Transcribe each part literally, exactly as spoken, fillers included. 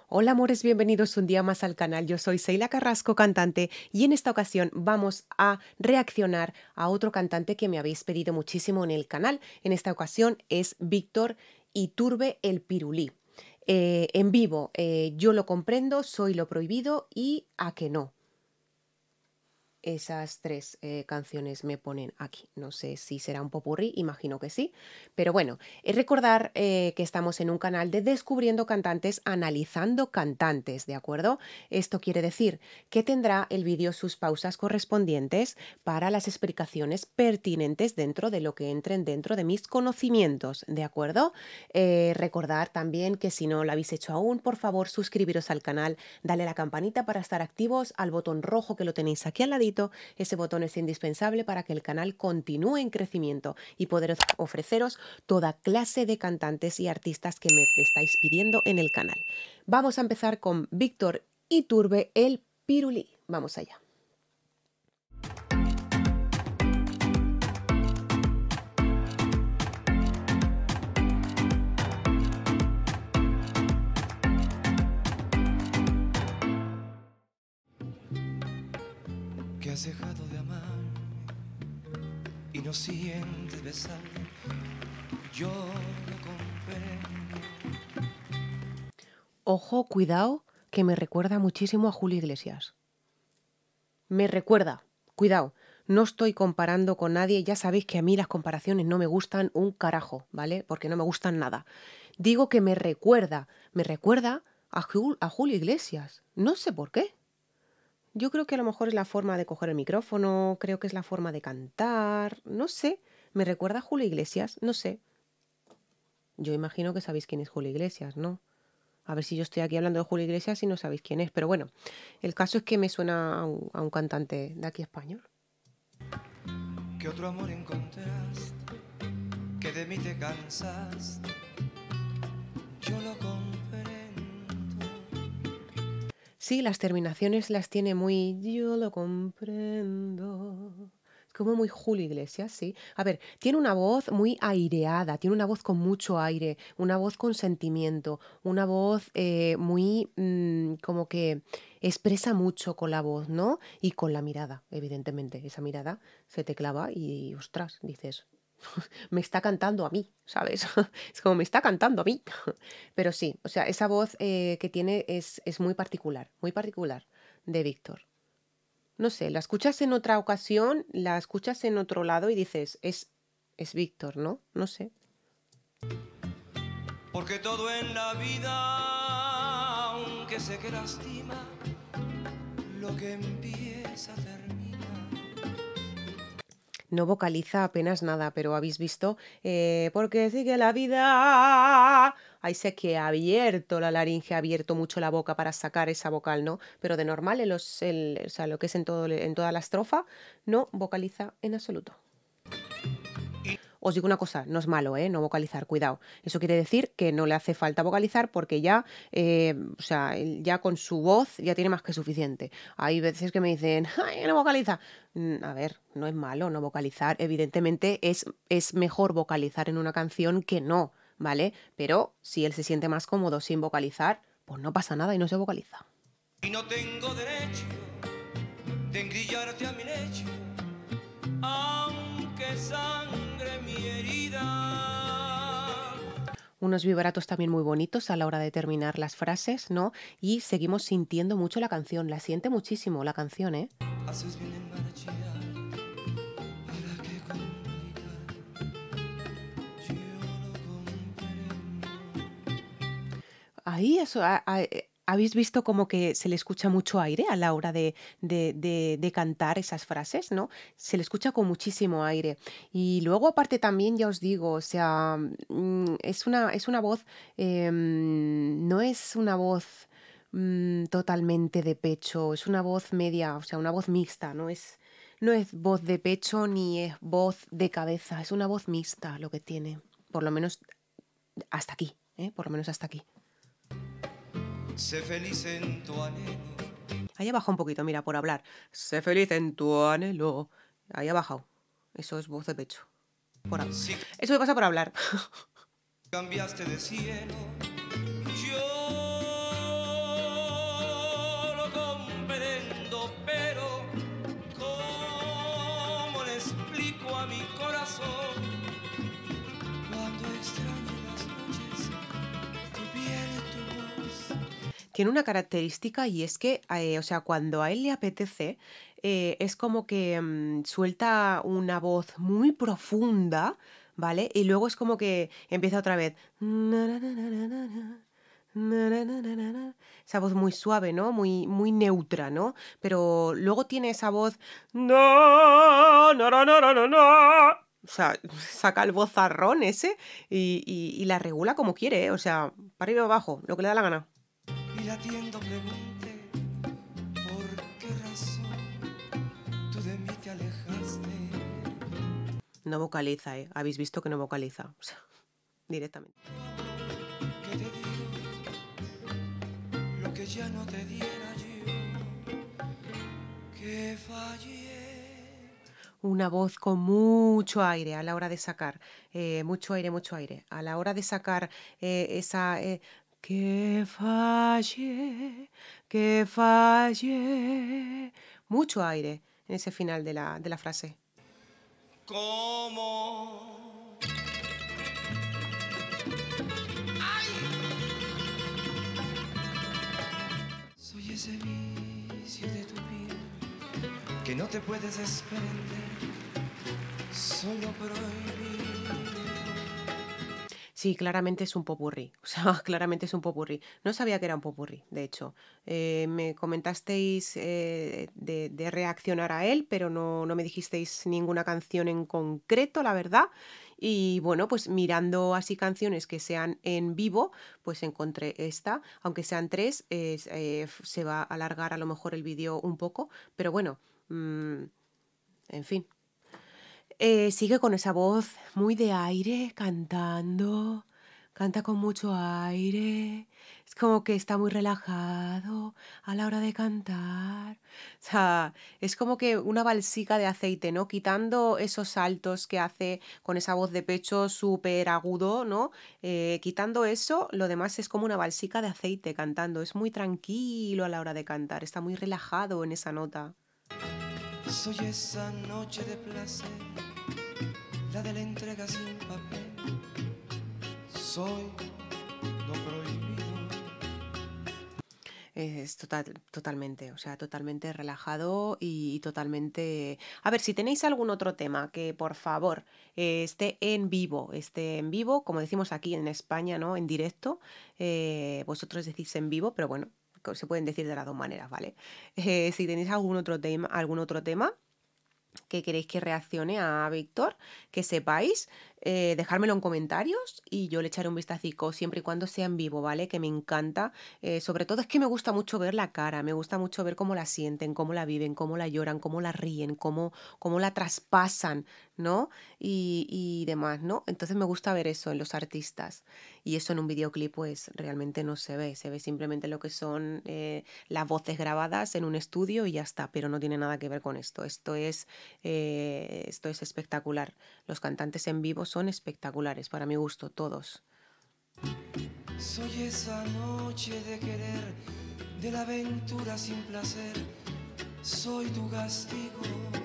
Hola amores, bienvenidos un día más al canal. Yo soy Seila Carrasco, cantante, y en esta ocasión vamos a reaccionar a otro cantante que me habéis pedido muchísimo en el canal. En esta ocasión es Víctor Iturbe el Pirulí. Eh, en vivo, eh, Yo lo comprendo, Soy lo prohibido y A que no. Esas tres eh, canciones me ponen aquí. No sé si será un popurrí, imagino que sí. Pero bueno, es recordar eh, que estamos en un canal de Descubriendo Cantantes, analizando cantantes, ¿de acuerdo? Esto quiere decir que tendrá el vídeo sus pausas correspondientes para las explicaciones pertinentes dentro de lo que entren dentro de mis conocimientos, ¿de acuerdo? Eh, recordar también que si no lo habéis hecho aún, por favor suscribiros al canal, dale a la campanita para estar activos, al botón rojo que lo tenéis aquí al ladito. Ese botón es indispensable para que el canal continúe en crecimiento y poder ofreceros toda clase de cantantes y artistas que me estáis pidiendo en el canal. Vamos a empezar con Víctor Iturbe el Pirulí. Vamos allá. Que has dejado de amar y no sientes besar, yo lo comprendo. Ojo, cuidado, que me recuerda muchísimo a Julio Iglesias. Me recuerda, cuidado, no estoy comparando con nadie, ya sabéis que a mí las comparaciones no me gustan un carajo, ¿vale? Porque no me gustan nada. Digo que me recuerda, me recuerda a, Jul- a Julio Iglesias, no sé por qué. Yo creo que a lo mejor es la forma de coger el micrófono, creo que es la forma de cantar, no sé, me recuerda a Julio Iglesias, no sé. Yo imagino que sabéis quién es Julio Iglesias, ¿no? A ver si yo estoy aquí hablando de Julio Iglesias y no sabéis quién es, pero bueno, el caso es que me suena a un, a un cantante de aquí español. Que otro amor encontraste, que de mí te cansaste, yo lo comprendo. Sí, las terminaciones las tiene muy yo lo comprendo. Es como muy Julio Iglesias, sí. A ver, tiene una voz muy aireada, tiene una voz con mucho aire, una voz con sentimiento, una voz eh, muy mm, como que expresa mucho con la voz, ¿no? Y con la mirada, evidentemente. Esa mirada se te clava y, ostras, dices, me está cantando a mí, ¿sabes? Es como me está cantando a mí. Pero sí, o sea, esa voz eh, que tiene es, es muy particular, muy particular de Víctor. No sé, la escuchas en otra ocasión, la escuchas en otro lado y dices, es, es Víctor, ¿no? No sé. Porque todo en la vida, aunque sé que lastima, lo que empieza termina. No vocaliza apenas nada, pero habéis visto, eh, porque sigue la vida. Ahí sé que ha abierto la laringe, ha abierto mucho la boca para sacar esa vocal, ¿no? Pero de normal, en los, el- o sea, lo que es en, todo, en toda la estrofa, no vocaliza en absoluto. Os digo una cosa, no es malo, ¿eh? No vocalizar, cuidado. Eso quiere decir que no le hace falta vocalizar porque ya, eh, o sea, él ya con su voz ya tiene más que suficiente. Hay veces que me dicen, ¡ay, no vocaliza! Mm, A ver, no es malo no vocalizar. Evidentemente es, es mejor vocalizar en una canción que no, ¿vale? Pero si él se siente más cómodo sin vocalizar, pues no pasa nada y no se vocaliza. Y no tengo derecho de engrillarte a mi lecho, aunque sangre mi herida. Unos vibratos también muy bonitos a la hora de terminar las frases, ¿no? Y seguimos sintiendo mucho la canción, la siente muchísimo la canción, ¿eh? Haces bien en marchar, para qué complicar, yo lo comprendo. Ahí eso, ha- ha- eh, ¿habéis visto como que se le escucha mucho aire a la hora de, de- de- de cantar esas frases, ¿no? Se le escucha con muchísimo aire. Y luego aparte también, ya os digo, o sea, mm, es una, es una voz, em, no es una voz mm, totalmente de pecho, es una voz media, o sea, una voz mixta, no es, no es voz de pecho ni es voz de cabeza, es una voz mixta lo que tiene, por lo menos hasta aquí, ¿eh? Por lo menos hasta aquí. Sé feliz en tu anhelo. Ahí ha bajado un poquito, mira, por hablar. Sé feliz en tu anhelo. Ahí ha bajado. Eso es voz de pecho. Por hab- Si Eso me pasa por hablar. cambiaste de cielo, yo Tiene una característica y es que, eh, o sea, cuando a él le apetece, eh, es como que mm, suelta una voz muy profunda, ¿vale? Y luego es como que empieza otra vez. Esa voz muy suave, ¿no? Muy, muy neutra, ¿no? Pero luego tiene esa voz. "No, no, no, no, no, no, no". O sea, saca el vozarrón ese y, y- y la regula como quiere, ¿eh? O sea, para arriba o abajo, lo que le da la gana. Y latiendo pregunté, ¿por qué razón tú de mí te alejaste? No vocaliza, ¿eh? Habéis visto que no vocaliza. O sea, directamente. Que te digo lo que ya no te diera yo, que fallé. Una voz con mucho aire a la hora de sacar. eh, mucho aire, mucho aire. A la hora de sacar eh, esa. eh, que falle, que falle. Mucho aire en ese final de la, de la frase. ¿Cómo? Soy ese vicio de tu piel que no te puedes desprender, solo prohibido. Sí, claramente es un popurrí. O sea, claramente es un popurrí. No sabía que era un popurrí, de hecho. Eh, me comentasteis eh, de, de reaccionar a él, pero no, no me dijisteis ninguna canción en concreto, la verdad. Y bueno, pues mirando así canciones que sean en vivo, pues encontré esta. Aunque sean tres, es, eh, f- se va a alargar a lo mejor el vídeo un poco, pero bueno, mm, en fin. Eh, sigue con esa voz muy de aire, cantando, canta con mucho aire, es como que está muy relajado a la hora de cantar. O sea, es como que una balsica de aceite, ¿no? Quitando esos saltos que hace con esa voz de pecho súper agudo, ¿no? Eh, quitando eso, lo demás es como una balsica de aceite cantando, es muy tranquilo a la hora de cantar, está muy relajado en esa nota. Soy esa noche de placer, la de la entrega sin papel. Soy lo prohibido. Es total, totalmente, o sea, totalmente relajado y totalmente... A ver, si tenéis algún otro tema que por favor eh, esté en vivo, esté en vivo, como decimos aquí en España, ¿no? En directo, eh, vosotros decís en vivo, pero bueno, co- se pueden decir de las dos maneras, ¿vale? Eh, si tenéis algún otro tema, algún otro tema que queréis que reaccione a Víctor, que sepáis, eh, dejármelo en comentarios y yo le echaré un vistacico siempre y cuando sea en vivo, ¿vale? Que me encanta. Eh, sobre todo es que me gusta mucho ver la cara, me gusta mucho ver cómo la sienten, cómo la viven, cómo la lloran, cómo la ríen, cómo, cómo la traspasan, ¿no? Y, y demás, ¿no? Entonces me gusta ver eso en los artistas. Y eso en un videoclip pues realmente no se ve, se ve simplemente lo que son eh, las voces grabadas en un estudio y ya está, pero no tiene nada que ver con esto. Esto es eh, esto es espectacular. Los cantantes en vivo son espectaculares, para mi gusto, todos. Soy esa noche de querer, de la aventura sin placer. Soy tu castigo.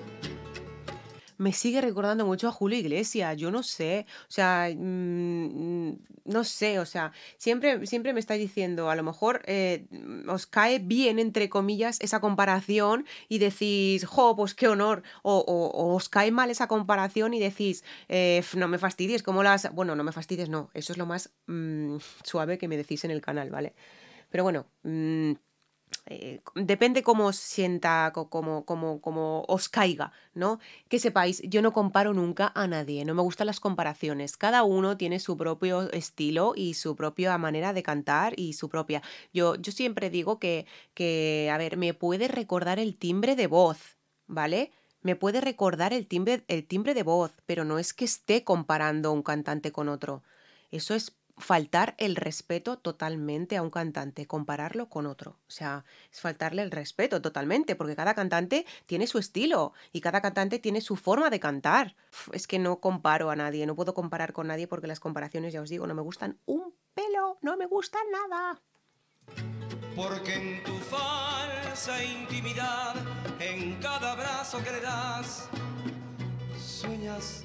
Me sigue recordando mucho a Julio Iglesias, yo no sé, o sea, mm, mm, no sé, o sea, siempre, siempre me estáis diciendo, a lo mejor eh, mm, os cae bien, entre comillas, esa comparación y decís, jo, pues qué honor, o, o- o os cae mal esa comparación y decís, eh, "F, no me fastidies, ¿cómo las...? Bueno, no me fastidies, no, eso es lo más mm, suave que me decís en el canal, ¿vale? Pero bueno, mm, eh, depende cómo os sienta, co- cómo, cómo, cómo os caiga, ¿no? Que sepáis, yo no comparo nunca a nadie, no me gustan las comparaciones. Cada uno tiene su propio estilo y su propia manera de cantar y su propia. Yo, yo siempre digo que, que, a ver, me puede recordar el timbre de voz, ¿vale? Me puede recordar el timbre, el timbre de voz, pero no es que esté comparando un cantante con otro. Eso es faltar el respeto totalmente a un cantante, compararlo con otro. O sea, es faltarle el respeto totalmente, porque cada cantante tiene su estilo y cada cantante tiene su forma de cantar. Uf, es que no comparo a nadie, no puedo comparar con nadie porque las comparaciones, ya os digo, no me gustan un pelo, no me gustan nada. Porque en tu falsa intimidad, en cada abrazo que le das, sueñas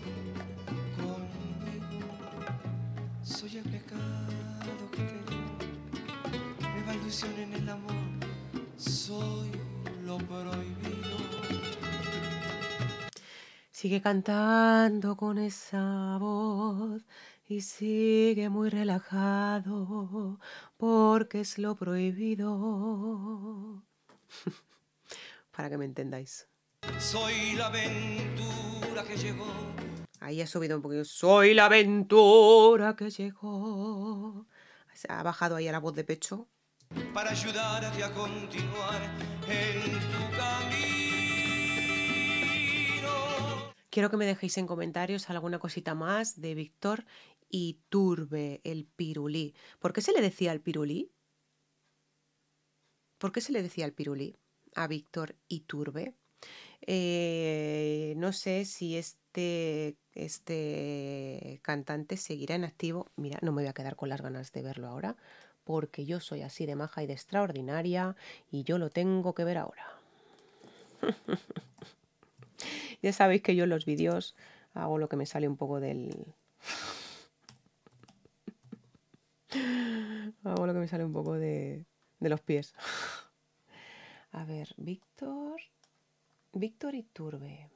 conmigo. Soy el pecado que te dio, me bailó ilusión en el amor, soy lo prohibido. Sigue cantando con esa voz y sigue muy relajado porque es lo prohibido. Para que me entendáis. Soy la aventura que llegó. Ahí ha subido un poquito. Soy la aventura que llegó. Se ha bajado ahí a la voz de pecho. Para ayudarte a continuar en tu camino. Quiero que me dejéis en comentarios alguna cosita más de Víctor Iturbe, el pirulí. ¿Por qué se le decía el pirulí? ¿Por qué se le decía el pirulí a Víctor Iturbe? Eh, no sé si este, este cantante seguirá en activo. Mira, no me voy a quedar con las ganas de verlo ahora, porque yo soy así de maja y de extraordinaria y yo lo tengo que ver ahora. Ya sabéis que yo en los vídeos hago lo que me sale un poco del... hago lo que me sale un poco de, de los pies. A ver, Víctor... Víctor Iturbe.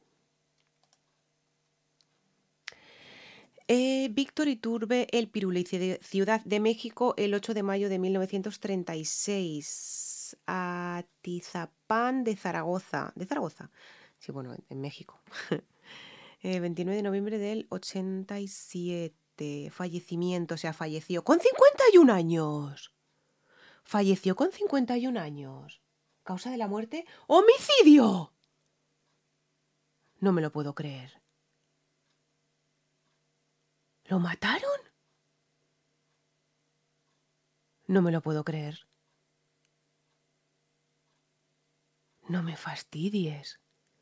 Eh, Víctor Iturbe, el pirulí, Ciudad de México, el ocho de mayo de mil novecientos treinta y seis. Atizapán de Zaragoza. ¿De Zaragoza? Sí, bueno, en, en México. eh, veintinueve de noviembre del ochenta y siete. Fallecimiento, o sea, falleció con cincuenta y un años. Falleció con cincuenta y un años. ¿Causa de la muerte? ¡Homicidio! No me lo puedo creer. ¿Lo mataron? No me lo puedo creer. No me fastidies.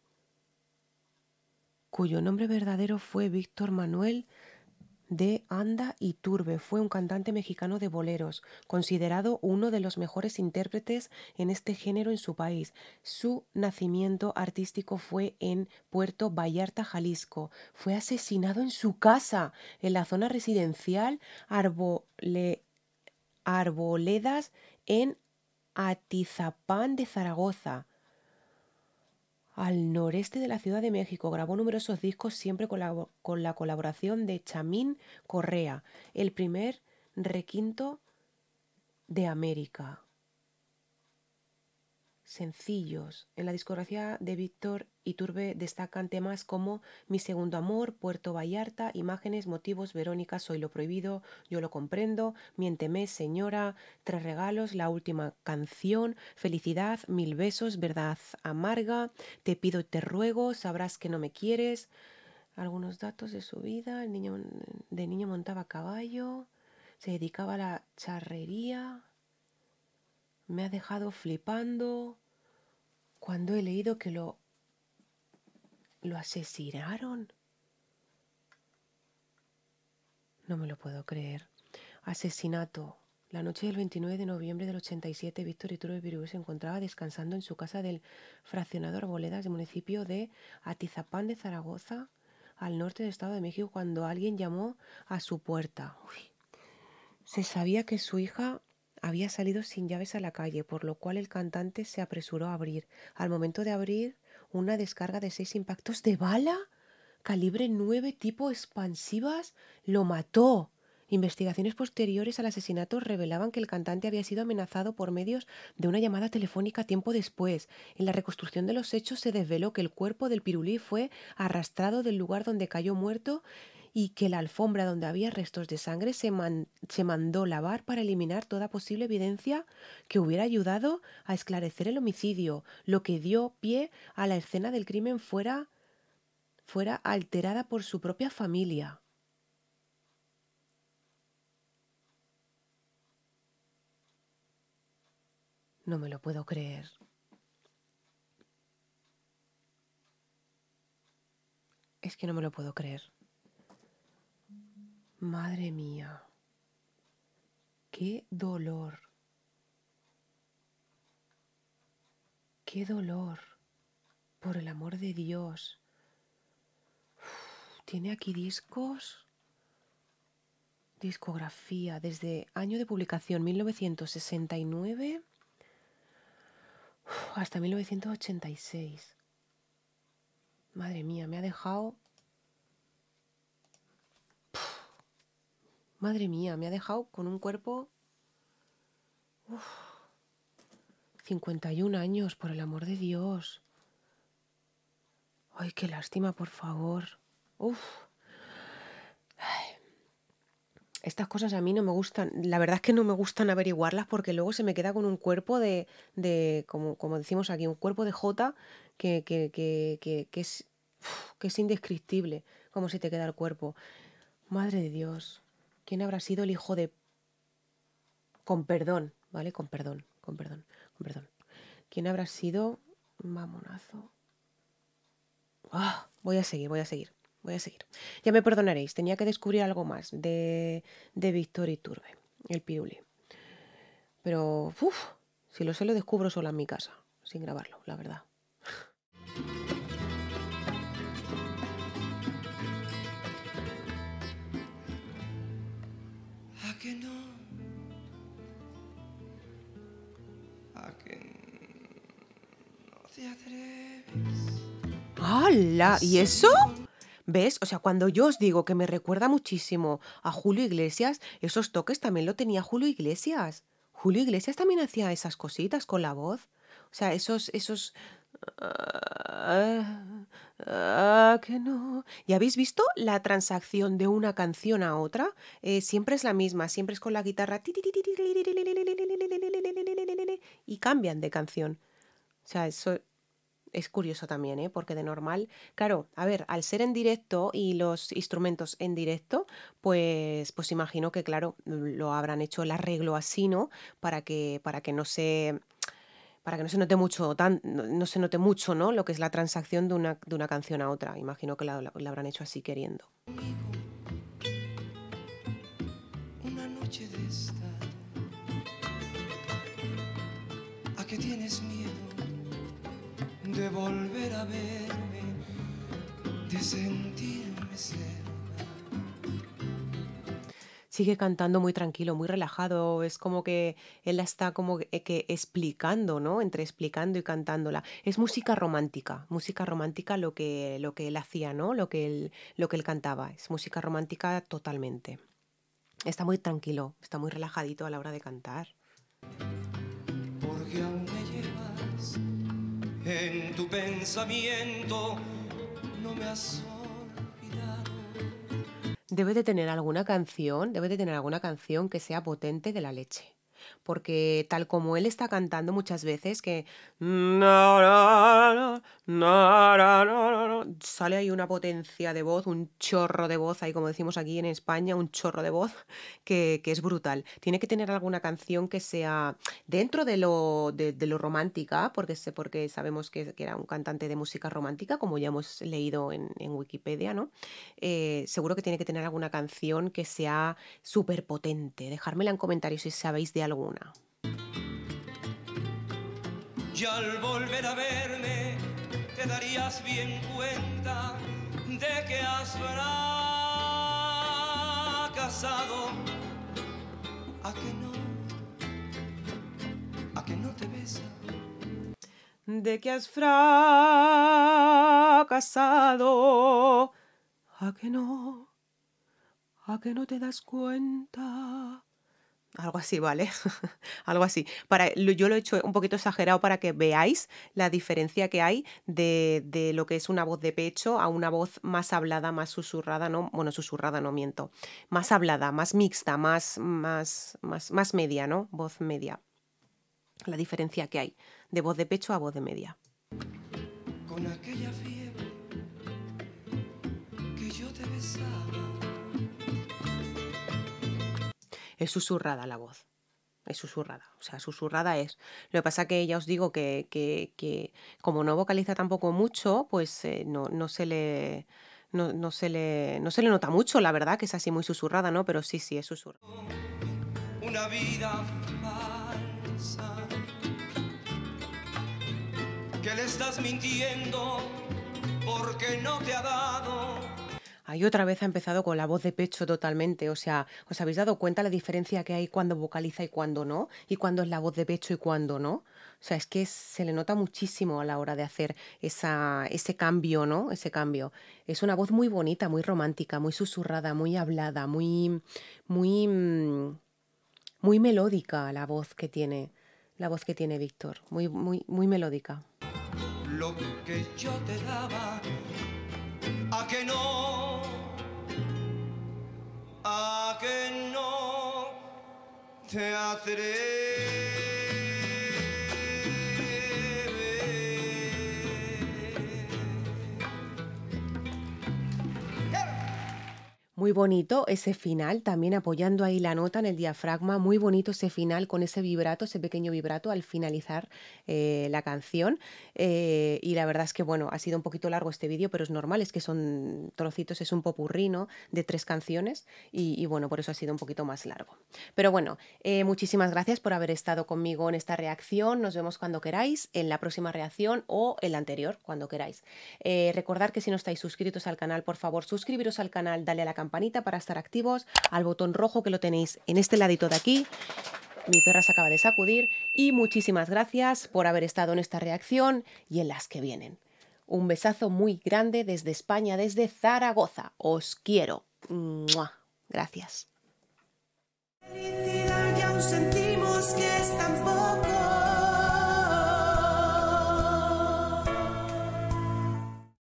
Cuyo nombre verdadero fue Víctor Manuel de Anda Iturbe. Fue un cantante mexicano de boleros, considerado uno de los mejores intérpretes en este género en su país. Su nacimiento artístico fue en Puerto Vallarta, Jalisco. Fue asesinado en su casa, en la zona residencial Arbole... Arboledas, en Atizapán de Zaragoza, al noreste de la Ciudad de México. Grabó numerosos discos, siempre con la, con la colaboración de Chamín Correa, el primer requinto de América. Sencillos. En la discografía de Víctor Iturbe destacan temas como Mi segundo amor, Puerto Vallarta, Imágenes, Motivos, Verónica, Soy lo prohibido, Yo lo comprendo, Miénteme, Señora, Tres regalos, La última canción, Felicidad, Mil besos, Verdad amarga, Te pido y te ruego, Sabrás que no me quieres. Algunos datos de su vida. El niño, de niño montaba a caballo, se dedicaba a la charrería. Me ha dejado flipando cuando he leído que lo, lo asesinaron. No me lo puedo creer. Asesinato. La noche del veintinueve de noviembre del ochenta y siete, Víctor Iturbe Pirulí se encontraba descansando en su casa del fraccionado Arboledas, del municipio de Atizapán de Zaragoza, al norte del Estado de México, cuando alguien llamó a su puerta. Uy. Se sabía que su hija había salido sin llaves a la calle, por lo cual el cantante se apresuró a abrir. Al momento de abrir, una descarga de seis impactos de bala, calibre nueve tipo expansivas, lo mató. Investigaciones posteriores al asesinato revelaban que el cantante había sido amenazado por medios de una llamada telefónica tiempo después. En la reconstrucción de los hechos se desveló que el cuerpo del pirulí fue arrastrado del lugar donde cayó muerto y que la alfombra donde había restos de sangre se, man se mandó lavar para eliminar toda posible evidencia que hubiera ayudado a esclarecer el homicidio, lo que dio pie a la escena del crimen fuera, fuera alterada por su propia familia. No me lo puedo creer. Es que no me lo puedo creer. Madre mía. Qué dolor. Qué dolor. Por el amor de Dios. Uf, ¿tiene aquí discos? Discografía, desde año de publicación mil novecientos sesenta y nueve uf, hasta mil novecientos ochenta y seis. Madre mía, me ha dejado... Madre mía, me ha dejado con un cuerpo... Uf, cincuenta y un años, por el amor de Dios. Ay, qué lástima, por favor. Uf. Estas cosas a mí no me gustan. La verdad es que no me gustan averiguarlas porque luego se me queda con un cuerpo de, de como, como decimos aquí, un cuerpo de jota que, que, que, que, que es, uf, que es indescriptible. Cómo se te queda el cuerpo. Madre de Dios. ¿Quién habrá sido el hijo de... Con perdón, ¿vale? Con perdón, con perdón, con perdón. ¿Quién habrá sido... Mamonazo. Ah, voy a seguir, voy a seguir, voy a seguir. Ya me perdonaréis, tenía que descubrir algo más de, de Víctor Iturbe, el piruli. Pero, uff, si lo sé lo descubro sola en mi casa, sin grabarlo, la verdad. ¿A que no? ¿A que no te atreves? ¡Hala! ¿Y eso? ¿Ves? O sea, cuando yo os digo que me recuerda muchísimo a Julio Iglesias, esos toques también lo tenía Julio Iglesias. Julio Iglesias también hacía esas cositas con la voz. O sea, esos, esos... Ah, ah, que no. ¿Y habéis visto la transacción de una canción a otra? Eh, siempre es la misma, siempre es con la guitarra y cambian de canción. O sea, eso es curioso también, ¿eh? Porque de normal, claro, a ver, al ser en directo y los instrumentos en directo, pues, pues imagino que, claro, lo habrán hecho el arreglo así, ¿no? Para que, para que no se, para que no se note mucho, tan, no, no se note mucho, ¿no? Lo que es la transacción de una, de una canción a otra. Imagino que la, la- la habrán hecho así queriendo. Una noche de esta. ¿A qué tienes miedo de volver a verme, de sentirme cerca? Sigue cantando muy tranquilo, muy relajado. Es como que él la está como que, que explicando, ¿no? Entre explicando y cantándola. Es música romántica, música romántica lo que, lo que él hacía, ¿no? Lo que él, lo que él cantaba. Es música romántica totalmente. Está muy tranquilo, está muy relajadito a la hora de cantar. Porque aún me llevas en tu pensamiento, no me has olvidado. Debe de tener alguna canción, debe de tener alguna canción que sea potente de la leche. Porque tal como él está cantando muchas veces que na, na, na, na, na, na, na, sale ahí una potencia de voz, un chorro de voz, ahí como decimos aquí en España, un chorro de voz que, que es brutal. Tiene que tener alguna canción que sea dentro de lo, de, de lo romántica, porque, sé, porque sabemos que, que era un cantante de música romántica, como ya hemos leído en, en Wikipedia, ¿no? Eh, seguro que tiene que tener alguna canción que sea súper potente. Dejármela en comentarios si sabéis de alguna. Y al volver a verme, te darías bien cuenta de que has fracasado. ¿A que no? ¿A que no te besa? De que has fracasado. ¿A que no? ¿A que no te das cuenta? Algo así, ¿vale? Algo así. Para, lo- yo lo he hecho un poquito exagerado para que veáis la diferencia que hay de, de lo que es una voz de pecho a una voz más hablada, más susurrada, ¿no? Bueno, susurrada no miento. Más hablada, más mixta, más, más, más, más media, ¿no? Voz media. La diferencia que hay de voz de pecho a voz de media. Con aquella fiebre que yo te besaba. Es susurrada la voz. Es susurrada. O sea, susurrada es. Lo que pasa que ya os digo que, que, que como no vocaliza tampoco mucho, pues eh, no, no se le. No, no se le, no se le nota mucho, la verdad, que es así muy susurrada, ¿no? Pero sí, sí, es susurrada. Una vida falsa que le estás mintiendo porque no te ha dado. Ahí otra vez ha empezado con la voz de pecho totalmente. O sea, ¿os habéis dado cuenta la diferencia que hay cuando vocaliza y cuando no? Y cuando es la voz de pecho y cuando no. O sea, es que se le nota muchísimo a la hora de hacer esa, ese cambio, ¿no? Ese cambio. Es una voz muy bonita, muy romántica, muy susurrada, muy hablada, muy, muy, mm, muy melódica la voz que tiene, la voz que tiene Víctor. Muy, muy, muy melódica. Lo que yo te daba, a que no, a que no te atreves. Muy bonito ese final, también apoyando ahí la nota en el diafragma, muy bonito ese final con ese vibrato, ese pequeño vibrato al finalizar eh, la canción. Eh, y la verdad es que, bueno, ha sido un poquito largo este vídeo, pero es normal, es que son trocitos, es un popurrí, ¿no?, de tres canciones y, y bueno, por eso ha sido un poquito más largo. Pero bueno, eh, muchísimas gracias por haber estado conmigo en esta reacción. Nos vemos cuando queráis, en la próxima reacción o en la anterior, cuando queráis. Eh, recordad que si no estáis suscritos al canal, por favor, suscribiros al canal, dale a la campanita para estar activos, al botón rojo que lo tenéis en este ladito de aquí. Mi perra se acaba de sacudir y muchísimas gracias por haber estado en esta reacción y en las que vienen. Un besazo muy grande desde España, desde Zaragoza. Os quiero. ¡Mua! Gracias. Felicidad y aún sentimos que es tan poco.